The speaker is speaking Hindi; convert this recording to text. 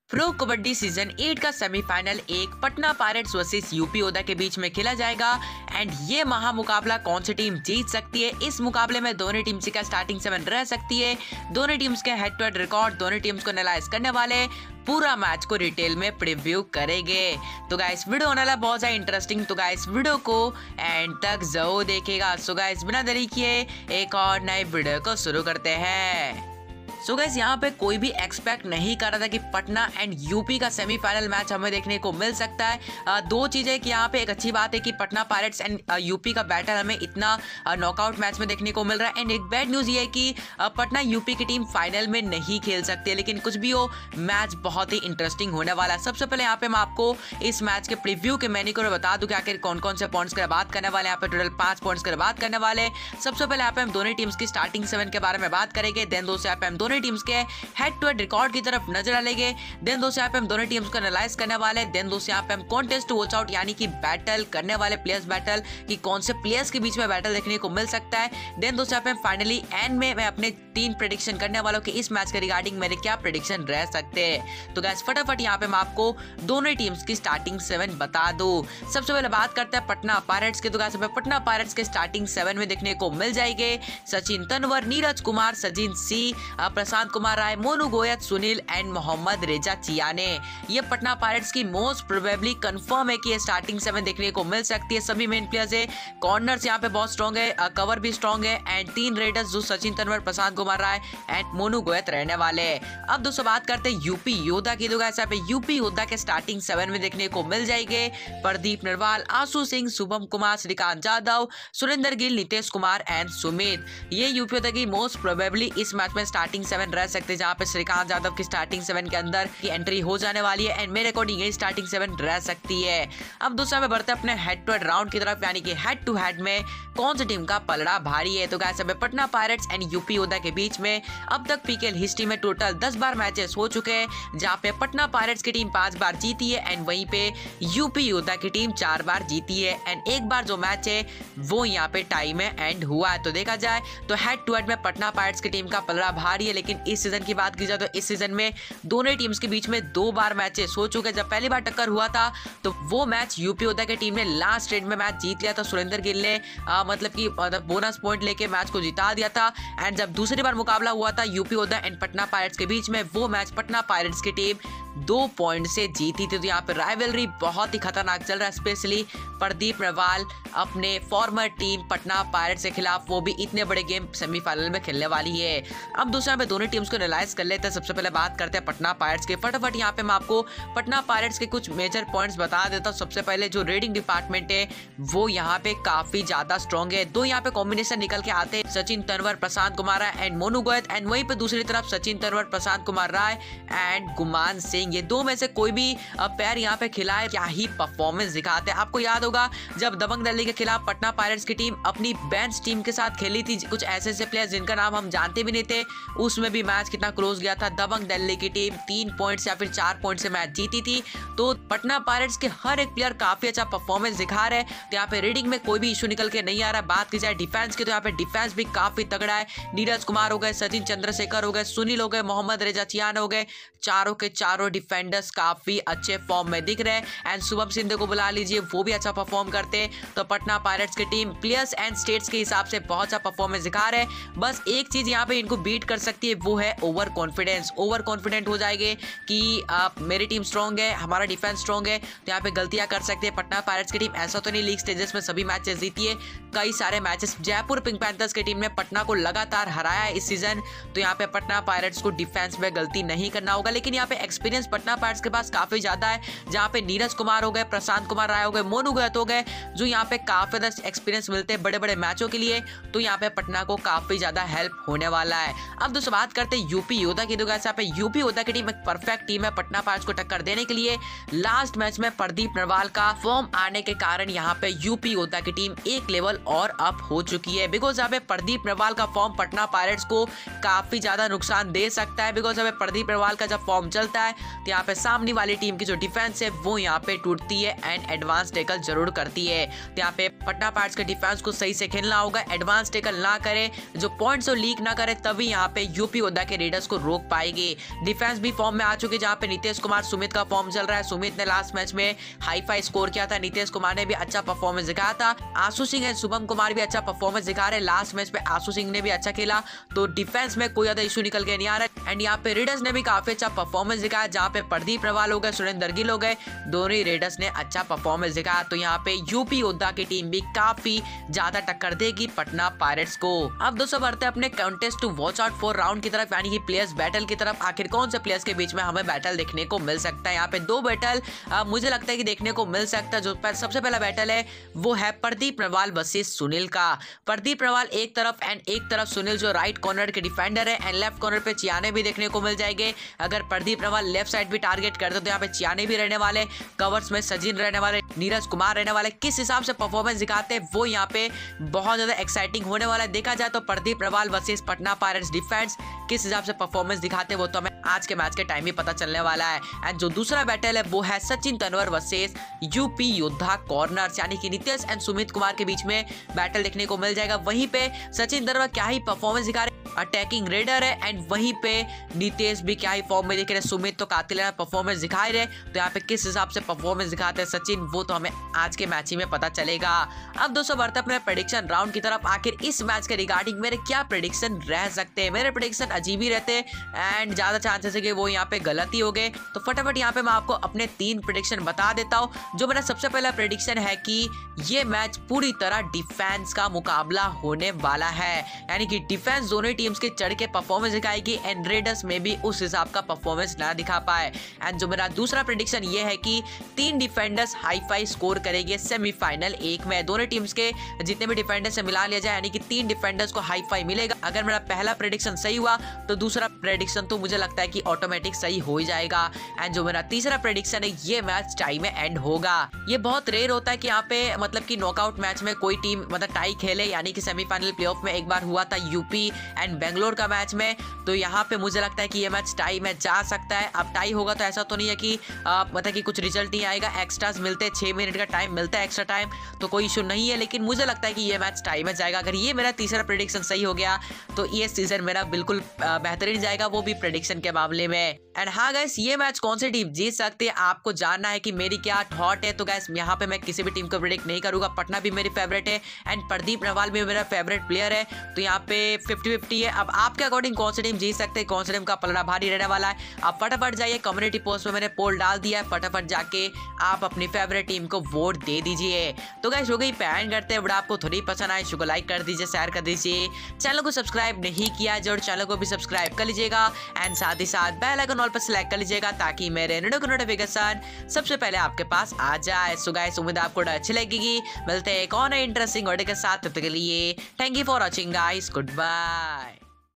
प्रो कबड्डी सीजन 8 का सेमीफाइनल एक पटना पायरेट्स वर्सेस यूपी ओदा के बीच में खेला जाएगा एंड ये महामुकाबला कौन सी टीम जीत सकती है। इस मुकाबले में दोनों टीम्स का स्टार्टिंग 7 रह सकती है। दोनों टीम्स के हेड टू हेड रिकॉर्ड दोनों टीम्स को एनालाइज करने वाले पूरा मैच को डिटेल में प्रीव्यू करेंगे। तो गाइस वीडियो होने वाला बहुत ज्यादा इंटरेस्टिंग, तो गाइस वीडियो को एंड तक जरूर देखिएगा। सो गाइस बिना देरी किए एक और नए वीडियो को शुरू करते हैं। सो गाइस यहाँ पे कोई भी एक्सपेक्ट नहीं कर रहा था कि पटना एंड यूपी का सेमीफाइनल मैच हमें देखने को मिल सकता है। दो चीजें कि यहाँ पे एक अच्छी बात है कि पटना पायरेट्स एंड यूपी का बैटल हमें इतना नॉकआउट मैच में देखने को मिल रहा है। एंड एक बैड न्यूज ये है कि पटना यूपी की टीम फाइनल में नहीं खेल सकती है, लेकिन कुछ भी हो मैच बहुत ही इंटरेस्टिंग होने वाला है। सबसे पहले यहाँ पे मैं आपको इस मैच के प्रीव्यू के मेन्यू को बता दूं कि आखिर कौन कौन से पॉइंट्स की बात करने वाले। यहाँ पे टोटल 5 पॉइंट्स की बात करने वाले। सबसे पहले यहाँ पे हम दोनों टीम्स की स्टार्टिंग 7 के बारे में बात करेंगे। देन दोस्तों यहाँ पे हम दोनों टीम्स के हेड टू हेड रिकॉर्ड की तरफ नजर डालेंगे। देन दोस्तों यहाँ पे हम दोनों टीम्स को एनालाइज करने वाले। देन दोस्तों यहाँ पे हम कॉन्टेस्ट टू वॉच आउट यानी कि बैटल करने वाले प्लेयर्स बैटल कि कौन से प्लेयर्स के बीच में बैटल देखने को मिल सकता है। देन दोस्तों यहाँ पे हम फाइनली एंड में मैं अपने 3 प्रेडिक्शन करने वालों कि इस मैच के रिगार्डिंग मेरे क्या प्रेडिक्शन रह सकते हैं। तो गाइस फटाफट यहाँ पे मैं आपको दोनों टीम्स की स्टार्टिंग 7 बता दूं। सबसे पहले बात करते हैं पटना पायरेट्स के। तो गाइस पटना पायरेट्स के स्टार्टिंग 7 में देखने को मिल जाएंगे Sachin Tanwar, Neeraj Kumar, Sachin C, Prashant Kumar Rai, Monu Goyat, Sunil and Mohammad Reza Chiyaneh. ये पटना पायरेट्स की मोस्ट प्रोबेबली कंफर्म है कि ये स्टार्टिंग 7 देखने को मिल सकती है। सभी मेन प्लेयर्स है, कॉर्नर्स यहाँ पे बहुत स्ट्रॉन्ग है, कवर भी स्ट्रॉन्ग है एंड 3 रेडर्स जो सचिन तनवर, प्रशांत कुमार राय एंड मोनू गोयत रहने वाले। अब दोस्तों बात करते हैं यूपी योद्धा की। तो गाइस यहाँ पे यूपी योद्धा के स्टार्टिंग 7 में देखने को मिल जाएंगे प्रदीप नरवाल, आशु सिंह, शुभम कुमार, श्रीकांत यादव, सुरेंद्र गिल, नितेश कुमार एंड सुमित। ये यूपी योद्धा की मोस्ट प्रोबेबली इस मैच में स्टार्टिंग 7 रह सकते हैं, जहाँ पे श्रीकांत यादव की स्टार्टिंग 7 के अंदर की एंट्री हो जाने वाली है एंड मेरे अकॉर्डिंग ये स्टार्टिंग 7 रह सकती है। अब दूसरा में बढ़ते हैं अपने हेड टू हेड राउंड की तरफ, यानी कि हेड टू हेड में कौन सी टीम का पलड़ा भारी है। तो guys Patna Pirates and UP Yoddha के बीच में अब तक पीकेएल हिस्ट्री में टोटल 10 बार मैचेस हो चुके हैं, जहां पे पटना पायरेट्स की टीम 5 बार जीती है एंड वहीं पे यूपी योद्धा की टीम 4 बार जीती है एंड एक बार जो मैच है वो यहाँ पे टाई में एंड हुआ है। तो देखा जाए तो हेड टू हेड में पटना पायरेट्स की टीम का पलड़ा भारी है, लेकिन इस सीजन की बात की जाए तो इस सीजन में दोनों टीम्स के बीच में 2 बार मैचेस हो चुके हैं। जब पहली बार टक्कर हुआ था तो वो मैच यूपी योद्धा की टीम ने लास्ट रेड में मैच जीत लिया था। सुरेंद्र गिल ने मतलब कि बोनस पॉइंट लेके मैच को जिता दिया था एंड जब दूसरी बार मुकाबला हुआ था यूपी योद्धा एंड पटना पायरेट्स के बीच में, वो मैच पटना पायरेट्स की टीम 2 पॉइंट से जीती थी। तो यहाँ पे राइवलरी बहुत ही खतरनाक चल रहा है, स्पेशली प्रदीप नरवाल अपने फॉर्मर टीम पटना पायरेट्स के खिलाफ, वो भी इतने बड़े गेम सेमीफाइनल में खेलने वाली है। अब दूसरा पे दोनों टीम्स को एनालाइज कर लेते हैं। सबसे पहले बात करते हैं पटना पायरेट्स के। फटाफट यहाँ पे मैं आपको पटना पायरेट्स के कुछ मेजर पॉइंट्स बता देता हूँ। सबसे पहले जो रेडिंग डिपार्टमेंट है वो यहाँ पे काफी ज्यादा स्ट्रॉन्ग है। 2 यहाँ पे कॉम्बिनेशन निकल के आते हैं, सचिन तनवर, प्रशांत कुमार राय एंड मोनू गोयत एंड वहीं पे दूसरी तरफ सचिन तनवर, प्रशांत कुमार राय एंड गुमान सिंह। ये 2 में से कोई भी पैर यहाँ पे खिलाए क्या ही परफॉर्मेंस दिखाते हैं। आपको याद होगा जब दबंग दिल्ली के खिलाफ पटना पायरेट्स की टीम अपनी बेंच टीम के साथ खेली थी, कुछ ऐसे प्लेयर्स जिनका नाम हम जानते भी नहीं थे, उसमें भी मैच कितना क्लोज गया था। दबंग दिल्ली की टीम 3 पॉइंट्स या फिर 4 पॉइंट से मैच जीती थी। तो पटना पायरेट्स के हर एक प्लेयर काफी अच्छा परफॉर्मेंस दिखा रहे हैं। तो यहाँ पे रीडिंग में कोई भी इशू निकल के नहीं आ रहा है। बात की जाए डिफेंस की तो यहाँ पे डिफेंस भी काफी तगड़ा है। नीरज कुमार हो गए, सचिन चंद्रशेखर हो गए, सुनील हो गए, मोहम्मद रेजा चियान हो गए, चारों के चारों डिफेंडर्स काफी अच्छे फॉर्म में दिख रहे हैं एंड शुभम सिंधु को बुला लीजिए, वो भी अच्छा परफॉर्म करते हैं। तो पटना पायरेट्स की टीम प्लेयर्स एंड स्टेट्स के हिसाब से बहुत अच्छा परफॉर्मेंस दिखा रहे हैं। बस एक चीज यहाँ पे इनको बीट कर सकती है, वो है ओवर कॉन्फिडेंस। ओवर कॉन्फिडेंट हो जाएंगे कि मेरी टीम स्ट्रॉन्ग है, हमारा डिफेंस स्ट्रॉन्ग है, तो यहाँ पे गलतियां कर सकते हैं पटना पायरेट्स की टीम। ऐसा तो नहीं लीग स्टेजेस में सभी मैचेस जीती है, कई सारे मैचेस जयपुर पिंक पैंथर्स की टीम ने पटना को लगातार हराया है इस सीजन। तो यहाँ पे पटना पायरेट्स को डिफेंस में गलती नहीं करना होगा, लेकिन यहाँ पे एक्सपीरियंस पटना पायरेट्स के पास काफी ज्यादा है, जहाँ पे नीरज कुमार हो गए, प्रशांत कुमार राय हो गए, मोनू गोयत हो गए, जो यहाँ पे काफी ज्यादा एक्सपीरियंस मिलते हैं बड़े बड़े मैचों के लिए। तो यहाँ पे पटना को काफी ज्यादा हेल्प होने वाला है। अब दोस्तों बात करते हैं यूपी योद्धा की। तो गाइस यहाँ पे यूपी योद्धा की टीम एक परफेक्ट टीम है पटना पायरेट्स को टक्कर देने के लिए। लास्ट मैच में प्रदीप नरवाल का फॉर्म आने के कारण यहाँ पे यूपी योद्धा की टीम एक लेवल और अप हो चुकी है, बिकॉज यहाँ पे प्रदीप नरवाल का फॉर्म पटना पायरेट्स को काफी ज्यादा नुकसान दे सकता है। बिकॉज यहाँ पे प्रदीप नरवाल का जब फॉर्म चलता है तो यहाँ पे सामने वाली टीम की जो डिफेंस है वो यहाँ पे टूटती है एंड एडवांस टैकल जरूर करती है। तो यहाँ पे पटना पायरेट्स के डिफेंस को सही से खेलना होगा, एडवांस टैकल ना करे, जो पॉइंट्स और लीक ना करे, तभी यहाँ पे यूपी योद्धा के रेडर्स को रोक पाएगी। डिफेंस भी फॉर्म में आ चुकी है, जहाँ पे नीतीश कुमार सुमित का फॉर्म चल रहा है। सुमित ने लास्ट मैच में हाई फाई स्कोर किया था, नीतीश कुमार ने भी अच्छा परफॉर्मेंस दिखाया था। आशु सिंह एंड शुभम कुमार भी अच्छा परफॉर्मेंस दिखा रहे हैं। लास्ट मैच में आशु सिंह ने भी अच्छा खेला, तो डिफेंस में कोई ज्यादा इशू निकल के नहीं आ रहा है। एंड यहाँ पे रेडर्स ने भी काफी अच्छा परफॉर्मेंस दिखाया, जहाँ पे प्रदीप प्रवाल हो गए, सुरेंद्र गिल हो गए, दोनों ही रेडर्स ने अच्छा परफॉर्मेंस दिखाया। तो यहाँ पे यूपी योद्धा की टीम भी काफी ज्यादा टक्कर देगी पटना पायरेट्स को। अब दोस्तों बढ़ते हैं अपने contest to watch out for round की तरफ, यानी कि प्लेयर्स बैटल की तरफ। आखिर कौन से प्लेयर्स के बीच में हमें बैटल देखने को मिल सकता है? यहाँ पे 2 बैटल मुझे लगता है कि देखने को मिल सकता है। जो सबसे पहला बैटल है वो है प्रदीप प्रवाल वर्सेस सुनील का। प्रदीप प्रवाल एक तरफ एंड एक तरफ सुनील जो राइट कॉर्नर के डिफेंडर है, एंड लेफ्ट कॉर्नर पे चियाने भी देखने को मिल जाएंगे। अगर प्रदीप प्रवाल लेफ्ट साइड भी टारगेट करते तो यहाँ पे चियाने भी रहने वाले, कवर्स में सचिन रहने वाले, नीरज कुमार रहने वाले। किस हिसाब से परफॉर्मेंस दिखाते हैं वो यहाँ पे बहुत ज्यादा एक्साइटिंग होने वाला है। देखा जाए तो Pradeep Narwal versus Patna Pirates defence किस हिसाब से परफॉर्मेंस दिखाते हैं वो तो हमें आज के मैच के टाइम ही पता चलने वाला है। एंड जो दूसरा बैटल है वो है Sachin Tanwar versus UP Yoddha corners, यानी कि नीतीश एंड सुमित कुमार के बीच में बैटल देखने को मिल जाएगा। वहीं पे सचिन तनवर क्या ही परफॉर्मेंस दिखा रहे, अटैकिंग रेडर है, एंड वहीं पे नीतीश भी क्या ही फॉर्म में दिख रहे, सुमित तो कातिलाना परफॉर्मेंस दिखाई रहे। तो यहाँ पे किस हिसाब से परफॉर्मेंस दिखाते हैं सचिन वो तो हमें आज के मैच ही में पता चलेगा। अब दोस्तों बढ़ते अपने प्रेडिक्शन राउंड की तरफ। आखिर इस मैच के रिगार्डिंग मेरे क्या प्रेडिक्शन रह सकते हैं? मेरे प्रेडिक्शन अजीब ही रहते एंड ज्यादा चांसेस है कि वो यहाँ पे गलत ही हो गए। तो फटाफट यहाँ पे मैं आपको अपने 3 प्रेडिक्शन बता देता हूँ। जो मेरा सबसे पहला प्रेडिक्शन है कि ये मैच पूरी तरह डिफेंस का मुकाबला होने वाला है, यानी कि डिफेंस दोनों टीम्स के चढ़ के परफॉर्मेंस दिखाएगी एंड रेडर्स में भी उस हिसाब का परफॉर्मेंस ना दिखा पाए। एंड जो मेरा दूसरा प्रेडिक्शन ये है कि 3 डिफेंडर्स हाई फाई स्कोर करेंगे सेमीफाइनल 1 में। दोनों टीम्स के जितने भी डिफेंडर्स से मिला लिया जाए, यानी कि 3 डिफेंडर्स को हाई फाई मिलेगा। अगर मेरा पहला प्रेडिक्शन सही हुआ तो दूसरा प्रेडिक्शन तो मुझे लगता है कि ऑटोमेटिक सही हो ही जाएगा। एंड जो मेरा तीसरा प्रेडिक्शन है ये मैच टाई में एंड होगा। ये बहुत रेयर होता है कि यहाँ पे मतलब कि नॉकआउट मैच में कोई टीम मतलब टाई खेले, यानी कि सेमीफाइनल प्लेऑफ में एक बार हुआ था यूपी एंड बेंगलोर का मैच में। तो यहाँ पे मुझे लगता है कि ये मैच टाई में जा सकता है। अब टाई होगा तो ऐसा तो नहीं है कि मतलब कि कुछ रिजल्ट नहीं आएगा, एक्स्ट्रास मिलते हैं, 6 मिनट का टाइम मिलता है एक्स्ट्रा टाइम, तो कोई इशू नहीं है। लेकिन मुझे लगता है कि ये मैच टाई में जाएगा। अगर ये मेरा तीसरा प्रेडिक्शन सही हो गया तो ये सीजन मेरा बिल्कुल बेहतरीन जाएगा, वो भी प्रेडिक्शन के मामले में। एंड हाँ गाइस, ये मैच कौन सी टीम जीत सकती है आपको जानना है कि मेरी क्या थॉट है। तो गाइस यहाँ पे मैं किसी भी टीम को प्रेडिक्ट नहीं करूंगा। पटना भी मेरी फेवरेट है एंड प्रदीप प्रवाल भी मेरा फेवरेट प्लेयर है, तो यहाँ पे 50-50 है। अब आपके अकॉर्डिंग कौन सी टीम जीत सकते हैं, कौन सी टीम का पलड़ा भारी रहने वाला है? आप फटाफट जाइए, कम्युनिटी पोस्ट में मैंने पोल डाल दिया है, फटाफट जाके आप अपनी फेवरेट टीम को वोट दे दीजिए। तो गाइस हो गई पैन करते हैं, वीडियो आपको थोड़ी पसंद आए इसको लाइक कर दीजिए, शेयर कर दीजिए। चैनल को सब्सक्राइब नहीं किया जो चैनल को भी सब्सक्राइब कर लीजिएगा एंड साथ ही साथ बेल आइकन ऑल पर सिलेक्ट कर लीजिएगा ताकि मेरे वीडियो का नोटिफिकेशन सबसे पहले आपके पास आ जाए। सो गाइस उम्मीद आपको अच्छी लगेगी। मिलते हैं एक और इंटरेस्टिंग वीडियो के साथ, तब तक के लिए thank you for watching guys, good bye.